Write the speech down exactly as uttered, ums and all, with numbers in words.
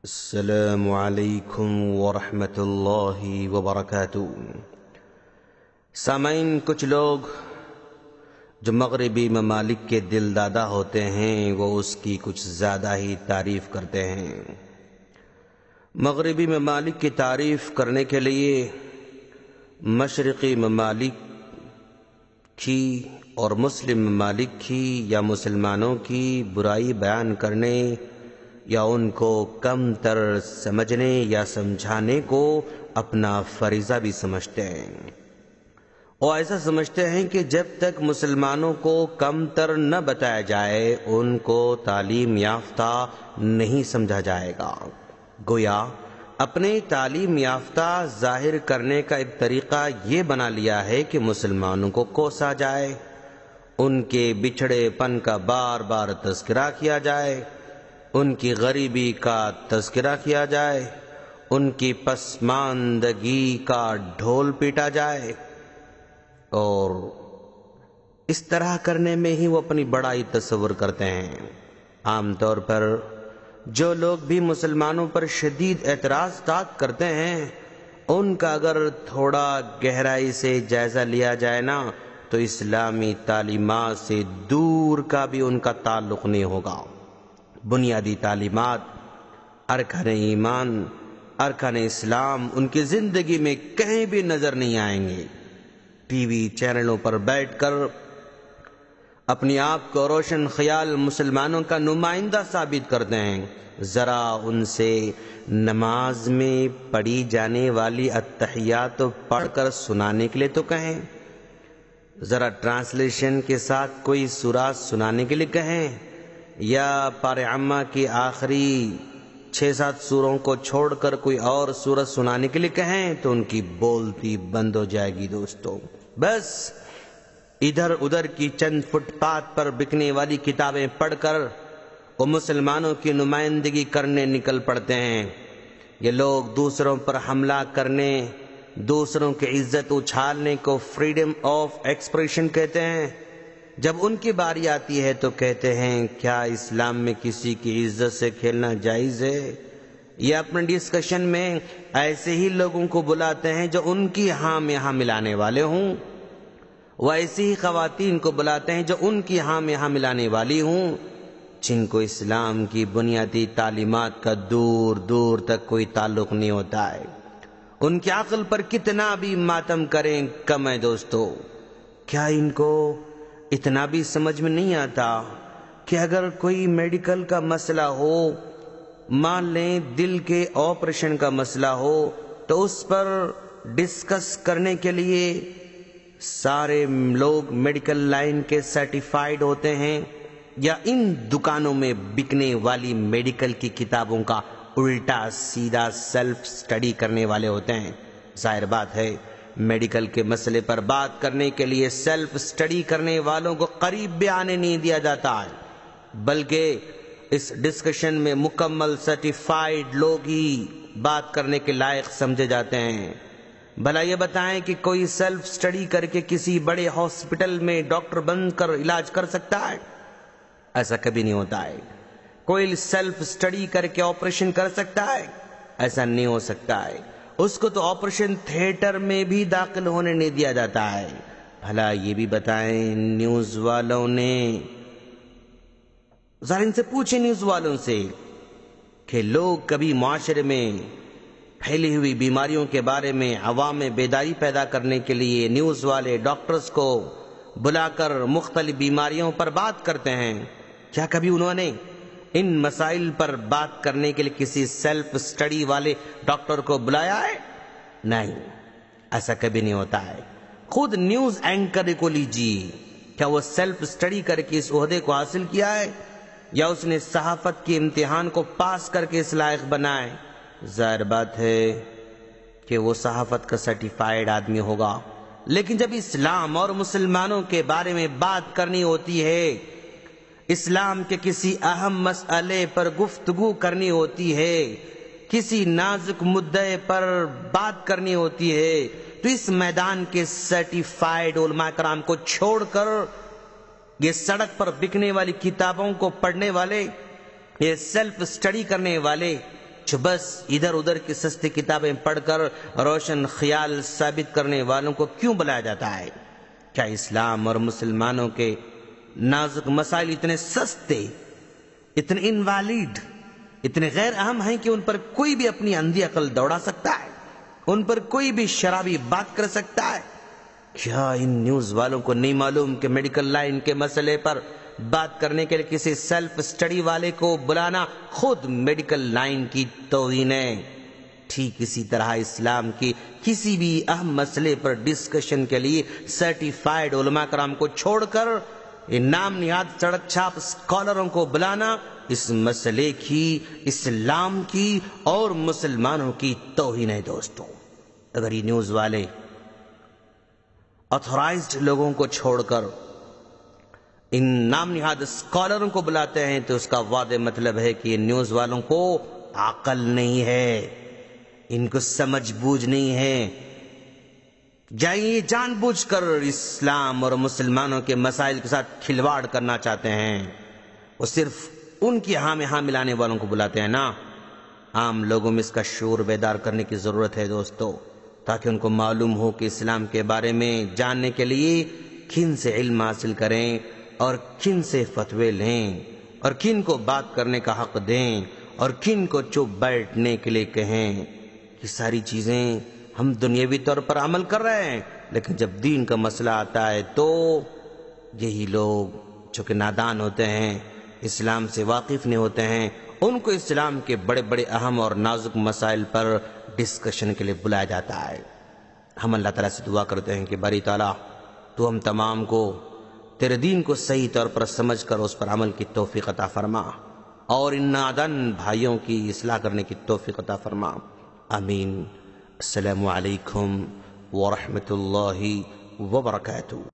السلام علیکم ورحمۃ اللہ وبرکاتہ۔ سامعین، کچھ لوگ جو مغربی ممالک کے دل دادا ہوتے ہیں وہ اس کی کچھ زیادہ ہی تعریف کرتے ہیں۔ مغربی ممالک کی تعریف کرنے کے لیے مشرقی ممالک کی اور مسلم ممالک کی یا مسلمانوں کی برائی بیان کرنے یا ان کو کم تر سمجھنے یا سمجھانے کو اپنا فریضہ بھی سمجھتے ہیں، اور ایسا سمجھتے ہیں کہ جب تک مسلمانوں کو کم تر نہ بتایا جائے ان کو تعلیم یافتہ نہیں سمجھا جائے گا۔ گویا اپنے تعلیم یافتہ ظاہر کرنے کا ایک طریقہ یہ بنا لیا ہے کہ مسلمانوں کو کوسا جائے، ان کے بچھڑے پن کا بار بار تذکرہ کیا جائے، ان کی غریبی کا تذکرہ کیا جائے، ان کی پسماندگی کا ڈھول پیٹا جائے، اور اس طرح کرنے میں ہی وہ اپنی بڑائی تصور کرتے ہیں۔ عام طور پر جو لوگ بھی مسلمانوں پر شدید اعتراضات کرتے ہیں ان کا اگر تھوڑا گہرائی سے جائزہ لیا جائے نا تو اسلامی تعلیمات سے دور کا بھی ان کا تعلق نہیں ہوگا۔ بنیادی تعلیمات، ارکان ایمان، ارکان اسلام ان کی زندگی میں کہیں بھی نظر نہیں آئیں گے۔ ٹی وی چینلوں پر بیٹھ کر اپنی آپ کو روشن خیال مسلمانوں کا نمائندہ ثابت کرتے ہیں۔ ذرا ان سے نماز میں پڑھی جانے والی التحیات پڑھ کر سنانے کے لیے تو کہیں، ذرا ٹرانسلیشن کے ساتھ کوئی سورہ سنانے کے لیے کہیں، یا پارہ عامہ کی آخری چھ سات سوروں کو چھوڑ کر کوئی اور سورت سنانے کے لیے کہیں تو ان کی بولتی بند ہو جائے گی۔ دوستو، بس ادھر ادھر کی چند فٹ پاتھ پر بکنے والی کتابیں پڑھ کر وہ مسلمانوں کی نمائندگی کرنے نکل پڑتے ہیں۔ یہ لوگ دوسروں پر حملہ کرنے، دوسروں کی عزت اچھالنے کو فریڈم آف ایکسپریشن کہتے ہیں۔ جب ان کی باری آتی ہے تو کہتے ہیں کیا اسلام میں کسی کی عزت سے کھیلنا جائز ہے؟ یہ اپنے ڈسکشن میں ایسے ہی لوگوں کو بلاتے ہیں جو ان کی ہاں میں ہاں ملانے والے ہوں، وہ ایسی ہی خواتین کو بلاتے ہیں جو ان کی ہاں میں ہاں ملانے والی ہوں، جن کو اسلام کی بنیادی تعلیمات کا دور دور تک کوئی تعلق نہیں ہوتا ہے۔ ان کی عقل پر کتنا بھی ماتم کریں کم ہے۔ دوستو، کیا ان کو اتنا بھی سمجھ میں نہیں آتا کہ اگر کوئی میڈیکل کا مسئلہ ہو، مان لیں دل کے آپریشن کا مسئلہ ہو، تو اس پر ڈسکس کرنے کے لیے سارے لوگ میڈیکل لائن کے سرٹیفائیڈ ہوتے ہیں یا ان دکانوں میں بکنے والی میڈیکل کی کتابوں کا الٹا سیدھا سیلف سٹڈی کرنے والے ہوتے ہیں؟ ظاہر بات ہے میڈیکل کے مسئلے پر بات کرنے کے لیے سیلف سٹڈی کرنے والوں کو قریب بھی آنے نہیں دیا جاتا ہے، بلکہ اس ڈسکشن میں مکمل سرٹیفائیڈ لوگ ہی بات کرنے کے لائق سمجھے جاتے ہیں۔ بھلا یہ بتائیں کہ کوئی سیلف سٹڈی کر کے کسی بڑے ہاسپٹل میں ڈاکٹر بن کر علاج کر سکتا ہے؟ ایسا کبھی نہیں ہوتا ہے۔ کوئی سیلف سٹڈی کر کے آپریشن کر سکتا ہے؟ ایسا نہیں ہو سکتا ہے۔ اس کو تو آپریشن تھیٹر میں بھی داخل ہونے نہیں دیا جاتا ہے۔ بھلا یہ بھی بتائیں نیوز والوں نے، ذرا ان سے پوچھیں نیوز والوں سے کہ لوگ کبھی معاشرے میں پھیلی ہوئی بیماریوں کے بارے میں عوام میں بیداری پیدا کرنے کے لیے نیوز والے ڈاکٹرز کو بلا کر مختلف بیماریوں پر بات کرتے ہیں، کیا کبھی انہوں نے ان مسائل پر بات کرنے کے لیے کسی سیلف سٹڈی والے ڈاکٹر کو بلایا ہے؟ نہیں، ایسا کبھی نہیں ہوتا ہے۔ خود نیوز اینکر کو لیجیے، کیا وہ سیلف سٹڈی کر کے اس عہدے کو حاصل کیا ہے یا اس نے صحافت کے امتحان کو پاس کر کے اس لائق بنا ہے؟ ظاہر بات ہے کہ وہ صحافت کا سرٹیفائیڈ آدمی ہوگا، لیکن جب اسلام اور مسلمانوں کے بارے میں بات کرنی ہوتی ہے، اسلام کے کسی اہم مسئلے پر گفتگو کرنی ہوتی ہے، کسی نازک مدعے پر بات کرنی ہوتی ہے، تو اس میدان کے سرٹیفائیڈ علماء کرام کو چھوڑ کر یہ سڑک پر بکنے والی کتابوں کو پڑھنے والے، یہ سیلف سٹڈی کرنے والے، جو بس ادھر ادھر کی سستی کتابیں پڑھ کر روشن خیال ثابت کرنے والوں کو کیوں بلایا جاتا ہے؟ کیا اسلام اور مسلمانوں کے نازک مسائل اتنے سستے، اتنے انویلڈ، اتنے غیر اہم ہیں کہ ان پر کوئی بھی اپنی اندھی عقل دوڑا سکتا ہے؟ ان پر کوئی بھی شرابی بات کر سکتا ہے؟ کیا ان نیوز والوں کو نہیں معلوم کہ میڈیکل لائن کے مسئلے پر بات کرنے کے لیے کسی سیلف سٹڈی والے کو بلانا خود میڈیکل لائن کی توہین ہے؟ ٹھیک اسی طرح اسلام کی کسی بھی اہم مسئلے پر ڈسکشن کے لیے سرٹیفائیڈ علماء کرام کو چھوڑ کر ان نام نہاد سڑک چھاپ اسکالروں کو بلانا اس مسئلے کی، اسلام کی اور مسلمانوں کی توہین ہے دوستوں۔ اگر یہ نیوز والے آتھورائزڈ لوگوں کو چھوڑ کر ان نام نہاد اسکالروں کو بلاتے ہیں تو اس کا واضح مطلب ہے کہ ان نیوز والوں کو عقل نہیں ہے، ان کو سمجھ بوجھ نہیں ہے، یہ جان بوجھ کر اسلام اور مسلمانوں کے مسائل کے ساتھ کھلواڑ کرنا چاہتے ہیں۔ وہ صرف ان کی ہاں میں ہاں ملانے والوں کو بلاتے ہیں نا۔ عام لوگوں میں اس کا شعور بیدار کرنے کی ضرورت ہے دوستو، تاکہ ان کو معلوم ہو کہ اسلام کے بارے میں جاننے کے لیے کن سے علم حاصل کریں اور کن سے فتوے لیں اور کن کو بات کرنے کا حق دیں اور کن کو چپ بیٹھنے کے لیے کہیں۔ یہ ساری چیزیں ہم دنیاوی طور پر عمل کر رہے ہیں، لیکن جب دین کا مسئلہ آتا ہے تو یہی لوگ جو کہ نادان ہوتے ہیں، اسلام سے واقف نہیں ہوتے ہیں، ان کو اسلام کے بڑے بڑے اہم اور نازک مسائل پر ڈسکشن کے لیے بلایا جاتا ہے۔ ہم اللہ تعالیٰ سے دعا کرتے ہیں کہ باری تعالیٰ تو ہم تمام کو تیرے دین کو صحیح طور پر سمجھ کر اس پر عمل کی توفیق عطا فرما اور ان نادان بھائیوں کی اصلاح کرنے کی توفیق عطا فرما، آمین۔ السلام علیکم ورحمۃ اللہ وبرکاتہ۔